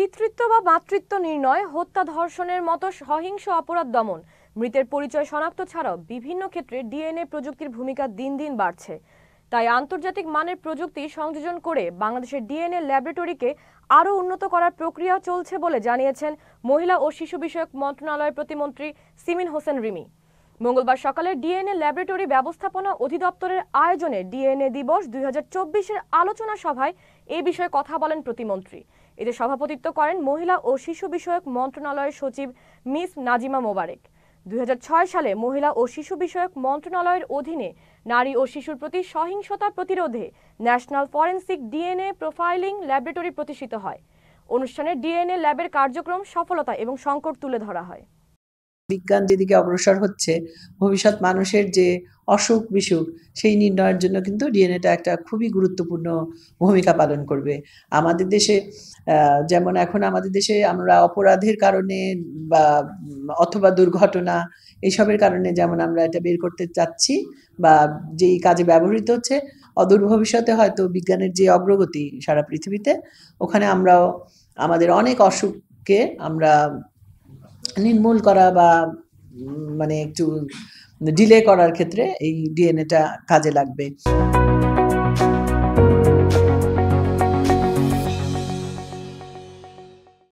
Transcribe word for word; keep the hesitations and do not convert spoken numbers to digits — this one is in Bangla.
পিতৃত্ব বা মাতৃত্ব নির্ণয়, হত্যা, ধর্ষণের মতো সহিংস অপরাধ দমন, মৃতের পরিচয় শনাক্ত ছাড়াও বিভিন্ন ক্ষেত্রে ডিএনএ প্রযুক্তির ভূমিকা দিন দিন বাড়ছে। তাই আন্তর্জাতিক মানের প্রযুক্তি সংযোজন করে বাংলাদেশের ডিএনএ ল্যাবরেটরিকে আরও উন্নত করার প্রক্রিয়া চলছে বলে জানিয়েছেন মহিলা ও শিশু বিষয়ক মন্ত্রণালয়ের প্রতিমন্ত্রী সিমিন হোসেন রিমি। মঙ্গলবার সকালে ডিএনএ ল্যাবরেটরি ব্যবস্থাপনা অধিদপ্তরের আয়োজনে ডিএনএ দিবস দুই হাজার চব্বিশের আলোচনা সভায় এ বিষয়ে কথা বলেন প্রতিমন্ত্রী। এতে সভাপতিত্ব করেন মহিলা ও শিশু বিষয়ক মন্ত্রণালয়ের সচিব মিস নাজিমা মোবারক। দুই হাজার ছয় সালে মহিলা ও শিশু বিষয়ক মন্ত্রণালয়ের অধীনে নারী ও শিশুর প্রতি সহিংসতা প্রতিরোধে national forensic DNA profiling laboratory প্রতিষ্ঠিত হয়। অনুষ্ঠানে ডিএনএ ল্যাবের কার্যক্রম, সফলতা এবং সংকট তুলে ধরা হয়। বিজ্ঞান যেদিকে অগ্রসর হচ্ছে, ভবিষ্যৎ মানুষের যে অসুখ বিসুখ সেই নির্ণয়ের জন্য কিন্তু ডিএনএটা একটা খুবই গুরুত্বপূর্ণ ভূমিকা পালন করবে। আমাদের দেশে যেমন এখন আমাদের দেশে আমরা অপরাধের কারণে বা অথবা দুর্ঘটনা এইসবের কারণে যেমন আমরা এটা বের করতে চাচ্ছি বা যেই কাজে ব্যবহৃত হচ্ছে, অদূর ভবিষ্যতে হয়তো বিজ্ঞানের যে অগ্রগতি সারা পৃথিবীতে, ওখানে আমরাও আমাদের অনেক অসুখকে আমরা নির্মূল করা বা মানে একটু ডিলে করার ক্ষেত্রে এই ডিএনএটা কাজে লাগবে।